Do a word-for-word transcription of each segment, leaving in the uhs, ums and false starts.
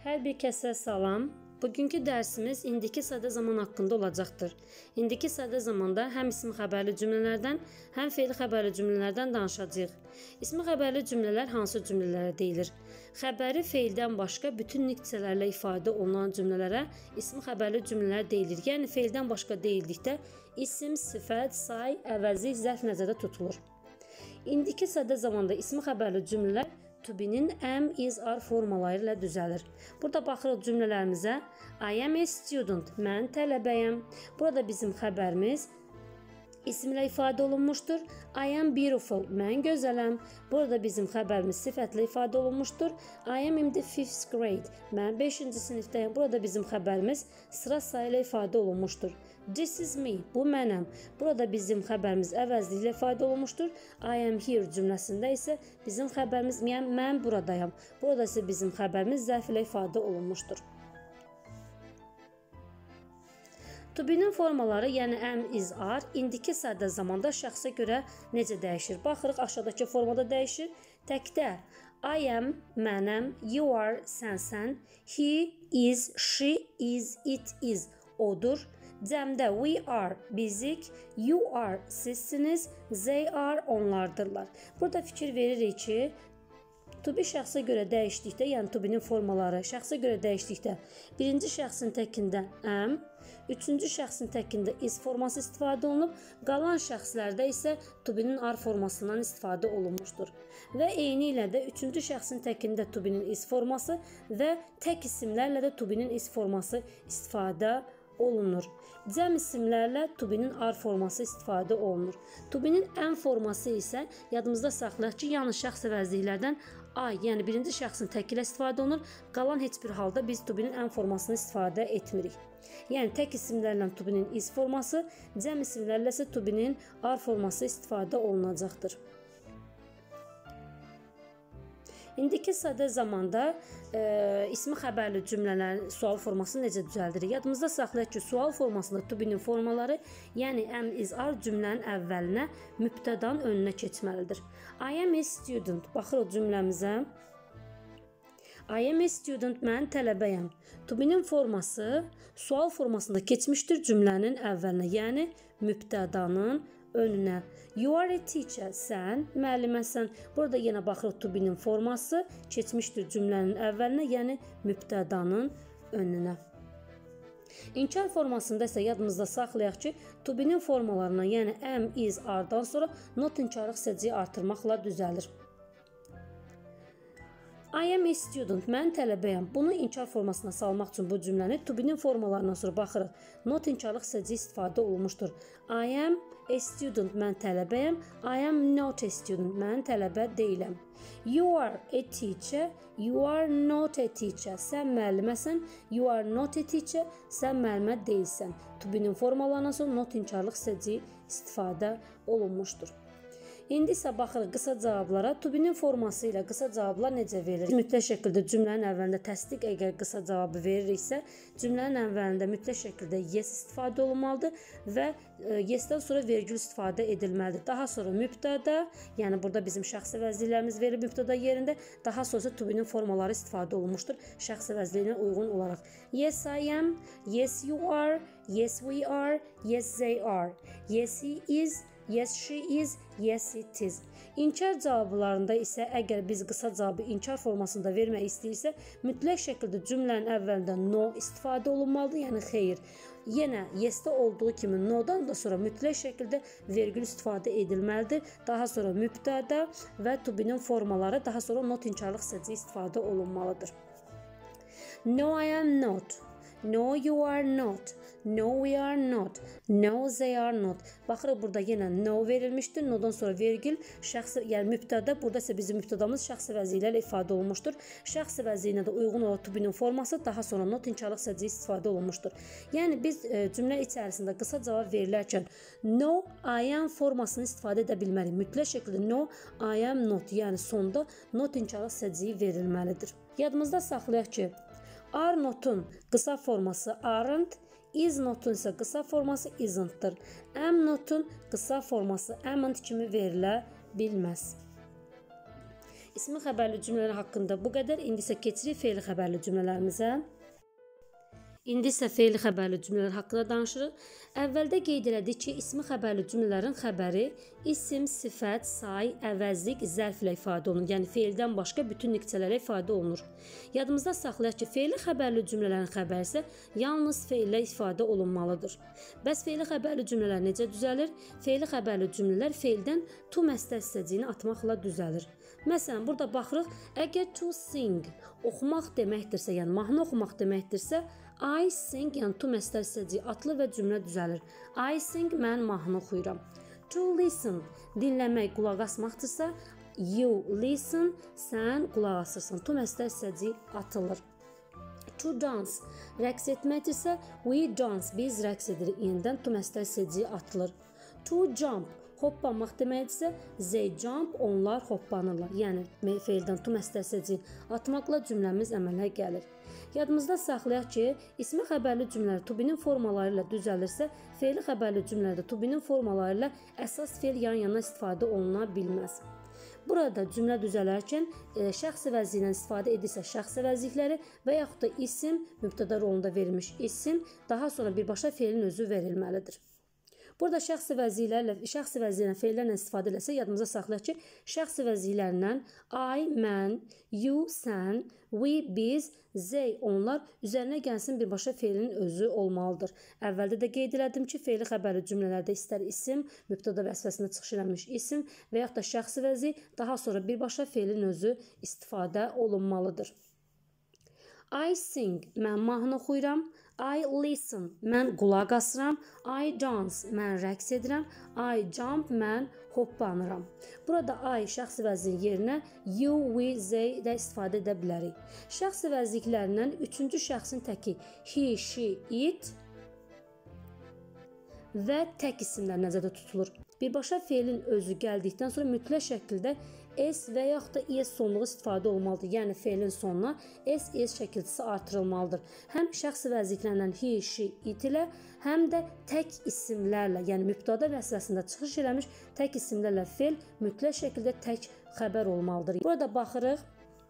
Hər bir kəsə salam. Bugünkü dərsimiz indiki sadə zaman haqqında olacaqdır. İndiki sadə zamanda həm ismi xəbərli cümlələrdən, həm fe'li xəbərli cümlələrdən danışacağıq. İsmi xəbərli cümlələr hansı cümlələrə deyilir? Xəbəri fe'ldən başqa bütün nüqtələrlə ifadə olunan cümlələrə ismi xəbərli cümlələr deyilir. Yəni fe'ldən başqa deyildikdə isim, sifət, say, əvəzi, zərf nəzərdə tutulur. İndiki sadə zamanda ismi xəbərli cümlələr to be-nin am, is, are formaları ilə düzəlir. Burada baxırıq cümlələrimizə. I am a student. Mən tələbəyəm. Burada bizim xəbərimiz isimlə ifadə olunmuşdur. I am beautiful. Mən gözələm. Burada bizim xəbərimiz sifətlə ifadə olunmuşdur. I am in the fifth grade. Mən beşinci sinifdəyəm. Burada bizim xəbərimiz sıra sayı ilə ifadə olunmuşdur. This is me. Bu mənəm. Burada bizim xəbərimiz əvəzli ilə ifadə olunmuşdur. I am here cümləsində isə bizim xəbərimiz yəni mən buradayam. Burada isə bizim xəbərimiz zərf ilə ifadə olunmuşdur. To be-nin formaları, yəni am, is, are, indiki sadə zamanda şəxsə görə necə dəyişir? Baxırıq, aşağıdakı formada dəyişir. Təkdə I am, mənəm, you are, sənsən, he is, she is, it is, odur. Cəmdə we are, bizik, you are, sizsiniz, they are, onlardırlar. Burada fikir veririk ki, to be şəxsə görə dəyişdikdə, yəni to be-nin formaları şəxsə görə dəyişdikdə, birinci şəxsin təkində am, üçüncü şəxsin təkində is forması istifadə olunub, qalan şəxslərdə isə to be-nin are formasından istifadə olunmuşdur. Və eyni ilə də üçüncü şəxsin təkində to be-nin is forması və tək isimlərlə də to be-nin is forması istifadə olunur. Cəm isimlərlə to be-nin are forması istifadə olunur. To be-nin am forması isə yadımızda saxlayaq ki, yalnız şəxs əvəzliklərdən I, yəni birinci şəxsin təki ilə istifadə olunur. Qalan heç bir halda biz to be-nin am formasını istifadə etmirik. Yəni tək isimlərlə to be-nin is forması, cəm isimlərlə isə to be-nin are forması istifadə olunacaqdır. İndiki sadə zamanda e, ismi xəbərli cümlələrin sual formasını necə düzəldirik? Yadımızda saxlayaq ki, sual formasında to be-nin formaları, yəni am, is, are cümlənin əvvəlinə mübtədanın önünə keçməlidir. I am a student. Baxırıq cümləmizə. I am a student. Mən tələbəyəm. To be-nin forması sual formasında keçmişdir cümlənin əvvəlinə, yəni mübtədanın önünə. You are a teacher. Sən müəlliməsən. Burada yenə baxırıq to be-nin forması keçmişdir cümlənin əvvəlinə, yəni mübtədanın önünə. İnkar formasında isə yadımızda saxlayaq ki, to be-nin formalarına, yəni am, is, are-dan sonra not inkarlıq səcəyi artırmaqla düzəlir. I am a student. Mən tələbəyəm. Bunu inkar formasına salmaq üçün bu cümləni to be-nin formalarından sonra baxırıq. Not inkarlıq səcəyi istifadə olunmuşdur. I am a student. Mən tələbəyəm. I am not a student. Mən tələbə deyiləm. You are a teacher. You are not a teacher. Sən müəlliməsən. You are not a teacher. Sən müəllimə deyilsən. To be-nin formalarından sonra not inkarlıq səcəyi istifadə olunmuşdur. İndi isə baxırıq qısa cavablara. To be-nin forması ilə qısa cavablar necə verilir? Mütləq şəkildə cümlənin əvvəlində təsdiq əgər qısa cavabı veririksə, cümlənin əvvəlində mütləq şəkildə yes istifadə olunmalıdır və yes-dən sonra vergül istifadə edilməlidir. Daha sonra mübtəda, yəni burada bizim şəxs əvəzliklərimiz verilib mübtəda yerində, daha sonra to be-nin formaları istifadə olunmuşdur şəxs əvəzliyinə uyğun olaraq. Yes, I am. Yes, you are. Yes, we are. Yes, they are. Yes, he is. Yes, she is. Yes, it is. İnkar cavablarında isə əgər biz qısa cavabı inkar formasında vermək istəyirsə, mütləq şəkildə cümlənin əvvəlində no istifadə olunmalıdır, yəni xeyr. Yenə yes-də olduğu kimi no-dan da sonra mütləq şəkildə vergül istifadə edilməlidir. Daha sonra mübtəda və to be-nin formaları, daha sonra not inkarlıq səcəyi istifadə olunmalıdır. No, I am not. No, you are not. No, we are not. No, they are not. Baxırıq burada yenə no verilmişdir. No-dan sonra vergül, şəxs, yəni mübtəda, burada isə bizim mübtədamız şəxs əvəzliyi ilə ifadə olunmuşdur. Şəxs əvəzliyinə də uyğun olan to be-nin forması, daha sonra not inkarlıq səcəyi istifadə olunmuşdur. Yəni biz e, cümlə içərisində qısa cavab verilərkən no, I am formasını istifadə edə bilmərik. Mütləq şəkildə no, I am not, yəni sonda not inkarlıq səcəyi verilməlidir. Yadımızda saxlayaq ki, are notun qısa forması aren't, is notun isə qısa forması isn't-dır. Am notun qısa forması amn't kimi verilə bilməz. İsmi xəbərli cümlələr haqqında bu qədər. İndi isə keçirik fe'li xəbərli cümlələrimizə. İndi isə fe'li xəbərli cümlələr haqqında danışırıq. Əvvəldə qeyd elədik ki, ismi xəbərli cümlələrin xəbəri isim, sifət, say, əvəzlik, zərf ilə ifadə olunur. Yəni fe'ldən başqa bütün niqçələrlə ifadə olunur. Yadımızda saxlayaq ki, fe'li xəbərli cümlələrin xəbəri isə yalnız fe'llə ifadə olunmalıdır. Bəs fe'li xəbərli cümlələr necə düzəlir? Fe'li xəbərli cümlələr fe'ldən to məstər hissəciyini atmaqla düzəlir. Məsələn, burada baxırıq, əgər to sing oxumaq deməkdirsə, yəni mahnı oxumaq deməkdirsə, I sing, yəni to məstər hissəciyi atılır və cümlə düzəlir. I sing, mən mahnı oxuyuram. To listen, dinləmək, qulaq asmaqdırsa, you listen, sən qulaq asırsan. To məstər hissəciyi atılır. To dance, rəqs etməkdirsə, we dance, biz rəqs edirik. Yenidən to məstər hissəciyi atılır. To jump, hoppanmaq deməkdirsə, they jump, onlar hoppanırlar. Yəni fe'ldən to məstər hissəciyi atmaqla cümləmiz əmələ gəlir. Yadımızda saxlayaq ki, ismi xəbərli cümlələr to be-nin formaları ilə düzəlirsə, fe'li xəbərli cümlələrdə to be-nin formaları ilə əsas fe'l yan-yana istifadə oluna bilməz. Burada cümlə düzələrkən e, şəxsi vəzli ilə istifadə edirsə şəxsi vəzlikləri və yaxud da isim, mübtəda rolunda verilmiş isim, daha sonra birbaşa fe'lin özü verilməlidir. Burada şəxsi vəziklərlə, şəxsi vəziklərlə, fe'llərlə istifadə eləsə, yadımıza saxlayaq ki, şəxsi vəziklərindən I, mən, you, sən, we, biz, they, onlar üzərinə gəlsin birbaşa fe'lin özü olmalıdır. Əvvəldə də qeyd elədim ki, fe'li xəbərli cümlələrdə istər isim, mübtəda vəzifəsində çıxış eləmiş isim və yaxud da şəxsi vəzik, daha sonra birbaşa fe'lin özü istifadə olunmalıdır. I sing, mən mahnı oxuyuram. I listen, mən qulaq asıram. I dance, mən rəqs edirəm. I jump, mən hoppanıram. Burada I şəxsi vəzliyin yerinə you, we, they də istifadə edə bilərik. Şəxsi vəzliklərindən üçüncü şəxsin təki he, she, it və tək isimlər nəzərdə tutulur. Birbaşa fe'lin özü gəldikdən sonra mütləq şəkildə s və yaxud da es sonluğu istifadə olmalıdır. Yəni fe'lin sonuna s, es şəkilçisi artırılmalıdır. Həm şəxsi vəzliklərlə he, she, it ilə, həm də tək isimlərlə, yəni mübtəda vəzifəsində çıxış eləmiş tək isimlərlə fe'l mütləq şəkildə tək xəbər olmalıdır. Burada baxırıq.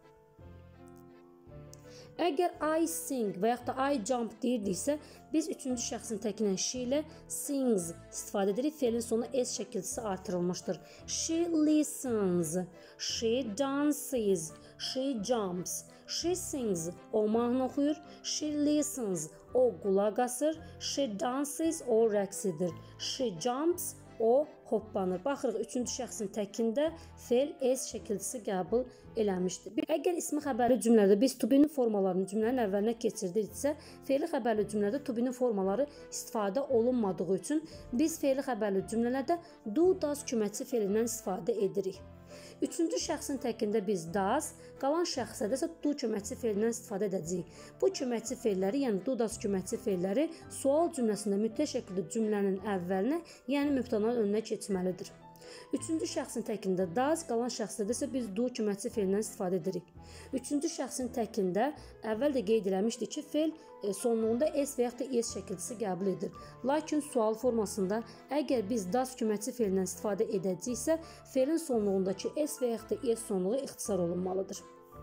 Əgər I sing və yaxud da I jump deyirdiksə, biz üçüncü şəxsin təkinə she ilə sings istifadə edirik. Fe'lin sonuna s şəkilçisi artırılmışdır. She listens, she dances, she jumps, she sings, o mahnı oxuyur. She listens, o qulaq asır. She dances, o rəqs edir. She jumps, o hoppanır. Baxırıq, üçüncü şəxsin təkində fe'l s şəkilçisi qəbul eləmişdir. Əgər ismi xəbərli cümlədə biz to be-nin formalarını cümlənin əvvəlinə keçirdiksə, fe'li xəbərli cümlədə to be-nin formaları istifadə olunmadığı üçün biz fe'li xəbərli cümlələrdə do, does köməkçi fe'lindən istifadə edirik. Üçüncü şəxsin təkində biz does, qalan şəxsdə isə do köməkçi fe'lindən istifadə edəcəyik. Bu köməkçi fe'lləri, yəni do, does köməkçi fe'lləri sual cümləsində mütləq şəkildə cümlənin əvvəlinə, yəni mübtədanın önünə keçməlidir. Üçüncü şəxsin təkində does, qalan şəxsdə isə biz do köməkçi fe'lindən istifadə edirik. Üçüncü şəxsin təkində əvvəl də qeyd eləmişdik ki, fe'l sonluğunda s və yaxud da es şəkilçisi qəbul edir. Lakin sual formasında əgər biz does köməkçi fe'lindən istifadə edəcəksə, fe'lin sonluğundakı s və yaxud da es sonluğu ixtisar olunmalıdır.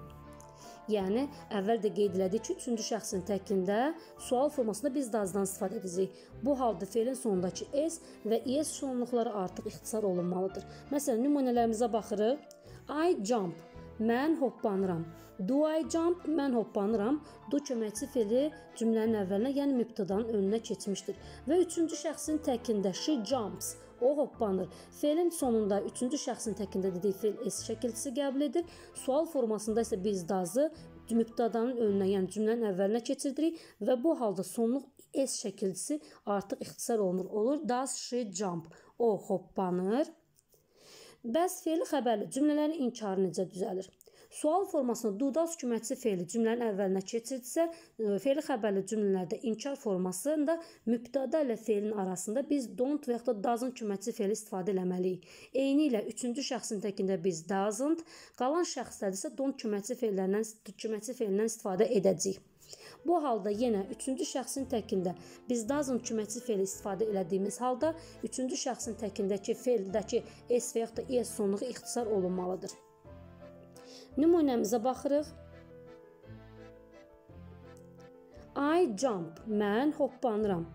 Yəni, əvvəl də qeyd elədik ki, üçüncü şəxsin təkində sual formasında biz does'dan istifadə edəcəyik. Bu halda fe'lin sonundakı s və es sonluqları artıq ixtisar olunmalıdır. Məsələn, nümunələrimizə baxırıq. I jump, mən hoppanıram. Do I jump, mən hoppanıram. Do köməkçi fe'li cümlənin əvvəlinə, yəni mübtədanın önünə keçmişdir. Və üçüncü şəxsin təkində she jumps, o hoppanır. Fe'lin sonunda üçüncü şəxsin təkində dediyi fe'l s şəkilçisi qəbul edir. Sual formasında isə biz does'ı mübtədanın önünə, yəni cümlənin əvvəlinə keçirdirik və bu halda sonluq s şəkilçisi artıq ixtisar olunur. Olur does she jump, o hoppanır. Bəs fe'li xəbərli cümlələrin inkarı necə düzəlir? Sual formasında do, does köməkçi fe'li cümlənin əvvəlinə keçirdisə, fe'li xəbərli cümlələrdə inkar formasında mübtəda ilə fe'lin arasında biz don't və yaxud da doesn't köməkçi fe'li istifadə eləməliyik. Eyni ilə üçüncü şəxsin təkində biz doesn't, qalan şəxslərdə isə don't köməkçi fe'lindən, köməkçi fe'lindən istifadə edəcəyik. Bu halda yenə üçüncü şəxsin təkində biz doesn't köməkçi fe'li istifadə elədiyimiz halda üçüncü şəxsin təkindəki fe'ldəki s və yaxud da es sonluğu ixtisar olunmalıdır. Nümunəmizə baxırıq. I jump, mən hoppanıram.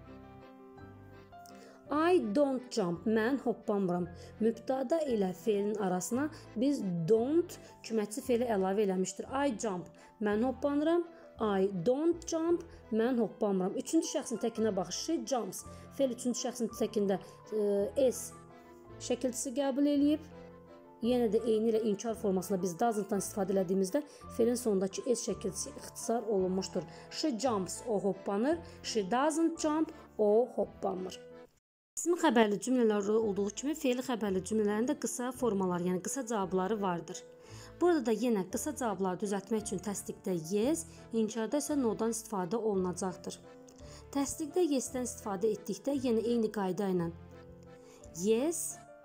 I don't jump, mən hoppanmıram. Mübtada ilə feilin arasına biz don't köməkçi feili əlavə eləmişdir. I jump, mən hoppanıram. I don't jump, mən hoppanmıram. Üçüncü şəxsin təkinə baxış. She jumps. Feil üçüncü şəxsin təkində e, s şəkilçisi qəbul eləyib. Yenə də eyni ilə inkar formasında biz doesn't-dan istifadə elədiyimizdə feilin sonundakı s şəkilçisi ixtisar olunmuşdur. She jumps, o hoppanır. She doesn't jump, o hoppanmır. İsmi xəbərli cümlələrdə olduğu kimi feili xəbərli cümlələrin də qısa formaları, yəni qısa cavabları vardır. Burada da yenə qısa cavabları düzəltmək üçün təsdiqdə yes, inkarda isə no-dan istifadə olunacaqdır. Təsdiqdə yes-dən istifadə etdikdə yenə eyni qayda ilə yes,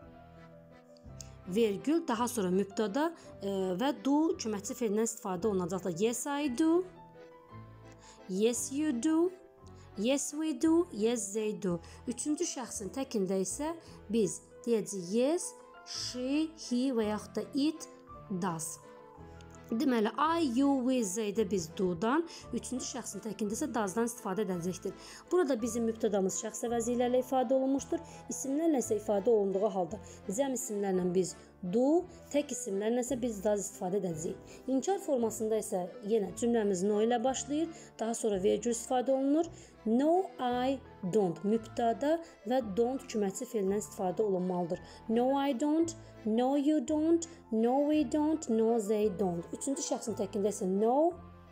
vergül, daha sonra mübtada e, və do köməkçi feilindən istifadə olunacaqdır. Yes I do, yes you do, yes we do, yes they do. Üçüncü şəxsin təkində isə biz deyəcəyik yes, she, he və yaxud da it does. Deməli, I, you, we, they-də biz do-dan, üçüncü şəxsin təkində isə does-dan istifadə edəcəkdir. Burada bizim mübtədamız şəxs əvəzilərlə ifadə olunmuşdur. İsimlərlə isə ifadə olunduğu halda cəm isimlərlə biz do, tək isimlərlə isə biz does istifadə edəcəyik. İnkar formasında isə yenə cümləmiz no ilə başlayır, daha sonra vergül istifadə olunur. No, I don't mübtada və don't köməkçi feilindən istifadə olunmalıdır. No, I don't, no, you don't, no, we don't, no, they don't. Üçüncü şəxsin təkində isə no,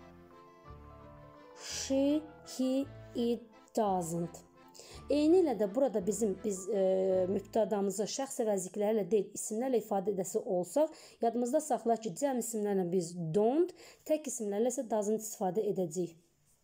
she, he, it doesn't. Eyni ilə də burada bizim biz e, mübtadamızı şəxs əvəzliklərlə deyil, isimlərlə ifadə edəsi olsaq, yadımızda saxlayaq ki, cəm isimlərlə biz don't, tək isimlərlə isə doesn't istifadə edəcəyik.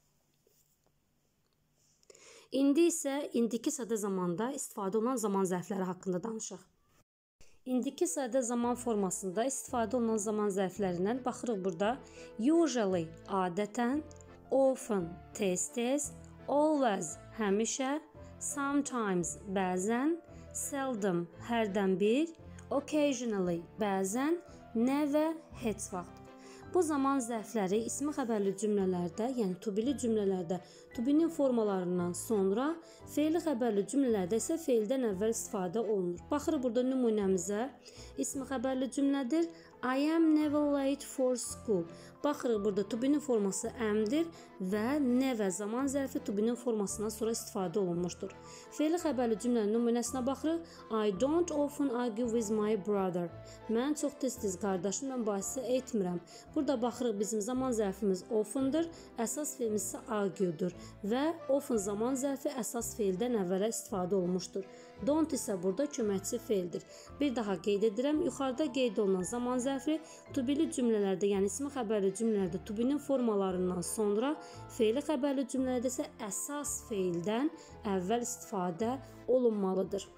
İndi isə indiki sadə zamanda istifadə olunan zaman zərfləri haqqında danışaq. İndiki sadə zaman formasında istifadə olunan zaman zərflərindən baxırıq burada. Usually, adətən, often, tez-tez, always, həmişə, sometimes, bəzən, seldom, hərdən bir, occasionally, bəzən, never, heç vaxt. Bu zaman zərfləri ismi xəbərli cümlələrdə, yəni to be-li cümlələrdə to be-nin formalarından sonra, feili xəbərli cümlələrdə isə feildən əvvəl istifadə olunur. Baxırıq burada nümunəmizə. İsmi xəbərli cümlədir. I am never late for school. Baxırıq burada to be-nin forması am-dir və never zaman zərfi to be-nin formasından sonra istifadə olunmuşdur. Feili xəbərli cümlənin nümunəsinə baxırıq. I don't often argue with my brother. Mən çox tez-tez qardaşımla mübahisə etmirəm. Burada baxırıq bizim zaman zərfimiz often-dır, əsas feilimiz isə argue-dur və often zaman zərfi əsas feildən əvvələ istifadə olunmuşdur. Don't isə burada köməkçi feildir. Bir daha qeyd edirəm, yuxarıda qeyd olunan zaman zərfi to be-li cümlələrdə, yəni ismi xəbərli cümlələrdə to be-nin formalarından sonra, feili xəbərli cümlələrdə isə əsas feildən əvvəl istifadə olunmalıdır.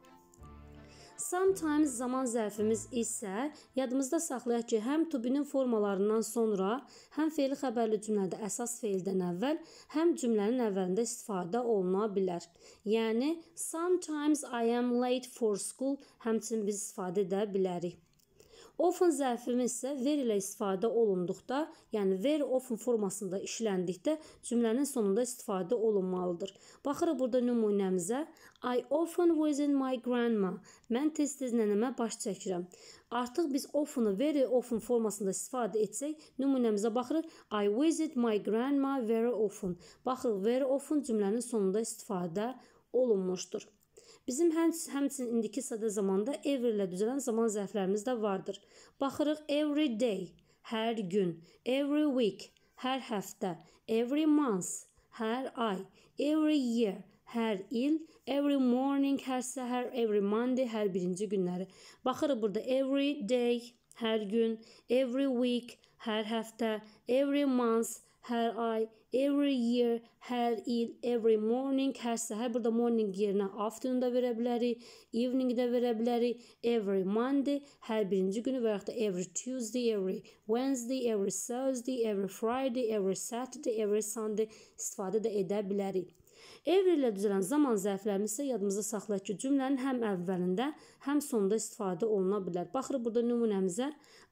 Sometimes zaman zərfimiz isə yadımızda saxlayaq ki, həm to be-nin formalarından sonra, həm feili xəbərli cümlədə əsas feildən əvvəl, həm cümlənin əvvəlində istifadə oluna bilər. Yəni, sometimes I am late for school həmçinin biz istifadə edə bilərik. Often zərfimiz isə ver ilə istifadə olunduqda, yəni ver often formasında işləndikdə cümlənin sonunda istifadə olunmalıdır. Baxırıq burada nümunəmizə. I often visit my grandma. Mən tez-tez nənəmə baş çəkirəm. Artıq biz often-ı very often formasında istifadə etsək, nümunəmizə baxırıq. I visit my grandma very often. Baxırıq, very often cümlənin sonunda istifadə olunmuşdur. Bizim həmçinin indiki sadə zamanda every ilə düzələn zaman zərflərimiz də vardır. Baxırıq, every day, hər gün, every week, hər həftə, every month, hər ay, every year, hər il, every morning, hər səhər, every Monday, hər birinci günləri. Baxırıq burada every day, hər gün, every week, hər həftə, every month, hər ay, every year, hər il, every morning, hər səhər. Burada morning yerinə afternoon da verə bilərik, evening də verə bilərik, every Monday, hər birinci günü və yaxud da every Tuesday, every Wednesday, every Thursday, every Friday, every Saturday, every Sunday istifadə də edə bilərik. Every ilə düzələn zaman zərflərimiz isə yadımızda saxlayaq ki, cümlənin həm əvvəlində, həm sonunda istifadə oluna bilər. Baxırıq burada nümunəmizə.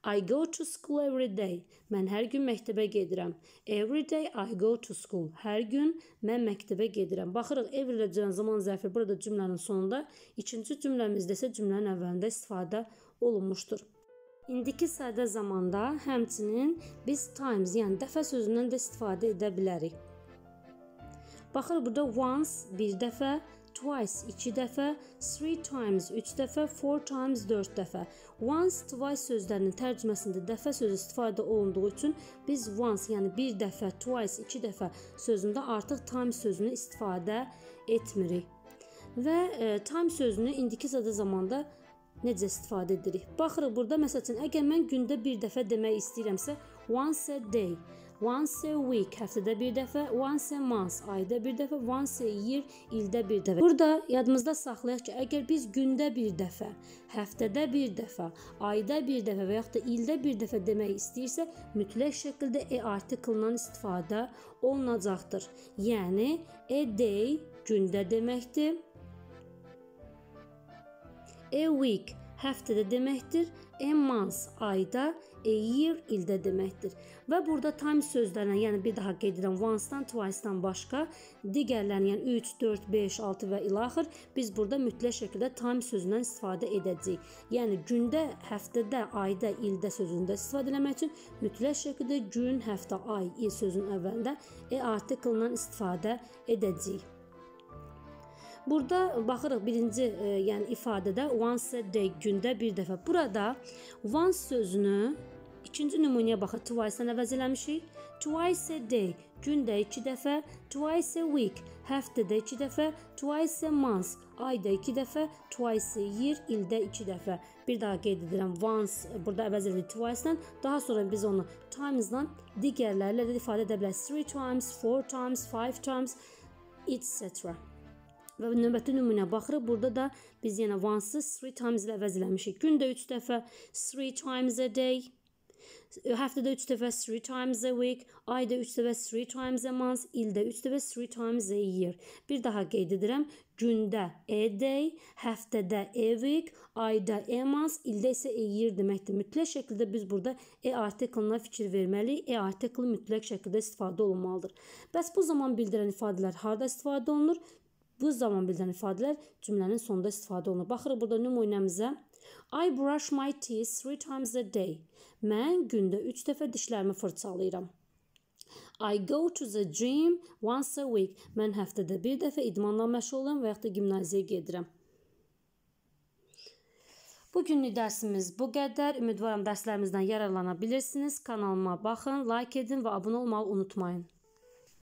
I go to school every day. Mən hər gün məktəbə gedirəm. Every day I go to school. Hər gün mən məktəbə gedirəm. Baxırıq, every ilə gələn zaman zərfi burada cümlənin sonunda, ikinci cümləmizdə isə cümlənin əvvəlində istifadə olunmuşdur. İndiki sadə zamanda həmçinin biz times, yəni dəfə sözündən də istifadə edə bilərik. Baxırıq, burada once bir dəfə, twice iki dəfə, three times üç dəfə, four times dörd dəfə. Once, twice sözlərinin tərcüməsində dəfə sözü istifadə olunduğu üçün biz once, yəni bir dəfə, twice iki dəfə sözündə artıq times sözünü istifadə etmirik. Və e, times sözünü indiki sadə zamanda necə istifadə edirik? Baxırıq, burada məsəl üçün, əgər mən gündə bir dəfə demək istəyirəmsə, once a day, once a week, həftədə bir dəfə, once a month, ayda bir dəfə, once a year, ildə bir dəfə. Burada yadımızda saxlayaq ki, əgər biz gündə bir dəfə, həftədə bir dəfə, ayda bir dəfə və yaxud da ildə bir dəfə demək istəyirsə, mütləq şəkildə e artiklından istifadə olunacaqdır. Yəni, a day gündə deməkdir. A week həftədə deməkdir, a month ayda, a year ildə deməkdir. Və burada times sözlərinə, yəni bir daha qeyd edirəm, once-dan, twice-dan başqa digərlərini, yəni üç, dörd, beş, altı və ilaxır biz burada mütləq şəkildə times sözündən istifadə edəcəyik. Yəni gündə, həftədə, ayda, ildə sözündə istifadə etmək üçün mütləq şəkildə gün, həftə, ay, il sözünün əvvəlində e artiklından istifadə edəcəyik. Burada baxırıq birinci e, yəni ifadədə once a day gündə bir dəfə. Burada once sözünü ikinci nümunəyə baxaq, twice-dan əvəz eləmişik. Twice a day gündə iki dəfə, twice a week həftədə iki dəfə, twice a month ayda iki dəfə, twice a year ildə iki dəfə. Bir daha qeyd edirəm, once burada əvəz edilir twice-dan, daha sonra biz onu times-dan digərlərlə də ifadə edə bilərik. Three times, four times, five times, et cetera. Və növbəti nümunəyə baxırıq. Burada da biz yenə once-ı three times ilə əvəz eləmişik. Gündə üç dəfə, three times a day. Həftədə üç dəfə, three times a week. Ayda üç dəfə, three times a month. İldə üç dəfə, three times a year. Bir daha qeyd edirəm. Gündə a day, həftədə a week, ayda a month, ildə isə a year deməkdir. Mütləq şəkildə biz burada e artiklına fikir verməliyik. E artiklı mütləq şəkildə istifadə olunmalıdır. Bəs bu zaman bildirən ifadələr harda istifadə olunur? Bu zaman bildirən ifadələr cümlənin sonunda istifadə olunur. Baxırıq burada nümunəmizə. I brush my teeth three times a day. Mən gündə üç dəfə dişlərimi fırçalayıram. I go to the gym once a week. Mən həftədə bir dəfə idmanla məşğul oluram və yaxud da gimnaziyaya gedirəm. Bugünlük dərsimiz bu qədər. Ümidvaram dərslərimizdən yararlana bilirsiniz. Kanalıma baxın, like edin və abunə olmağı unutmayın.